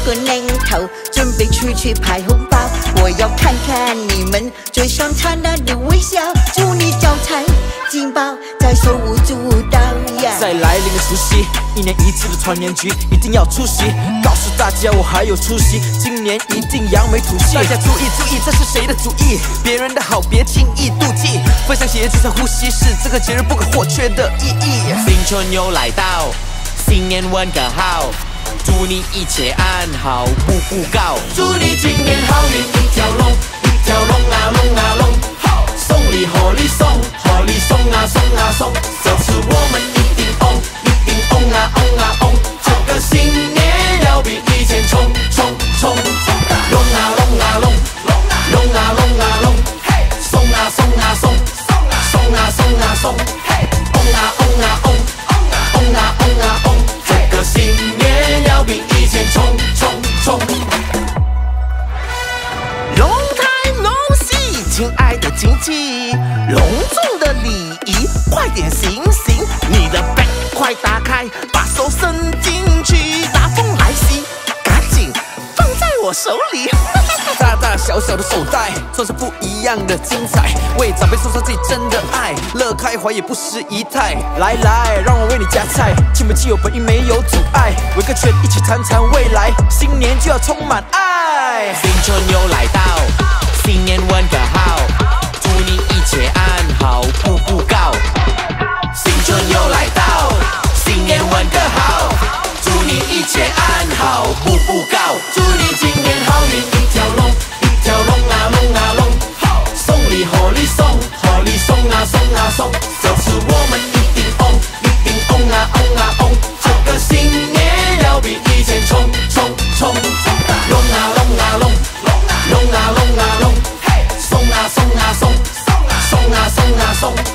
个年头，准备出去派红包。我要看看你们嘴上灿烂的微笑，祝你招财进宝，再手舞足蹈呀！ 在来临的除夕，1年1次的团圆局一定要出席，告诉大家我还有出息，今年一定扬眉吐气。大家注意注意，这是谁的主意？别人的好别轻易妒忌，分享喜悦就算呼吸，是这个节日不可或缺的意义。 新春又来到，新年问个好，祝你一切安好，步步高。祝你今年好运一条龙，一条龙啊龙啊龙，送礼贺礼送，贺礼送啊送啊送，这次我们一定翁，一定翁啊翁啊翁，这个新年要比以前冲冲冲，龙啊龙啊龙，龙啊龙啊龙，送啊送啊送，送啊送啊送，翁啊翁啊翁，翁啊翁啊翁，这个新年要比以前冲冲冲。 龙胎龙喜，亲爱的亲戚，隆重的礼仪，快点醒醒，你的杯快打开，把手伸进去，大风来袭，赶紧放在我手里。 大大小小的手袋，装上不一样的精彩，为长辈送上最真的爱，乐开怀也不失仪态。来来，让我为你夹菜，亲朋戚友本应没有阻碍，围个圈一起谈谈未来，新年就要充满爱。 新春又来到，新年问个好，祝你一切安好，步步高。新春又来到，新年问个好，祝你一切安好，步步高。祝你今年好运一条龙，一条龙啊龙啊龙，送礼贺礼送，贺礼送啊送啊送，这次我们一定翁，一定翁啊翁啊翁，这个新年要比以前冲冲冲，龙啊龙啊龙，龙啊龙啊龙，送啊送啊送，送啊送啊送。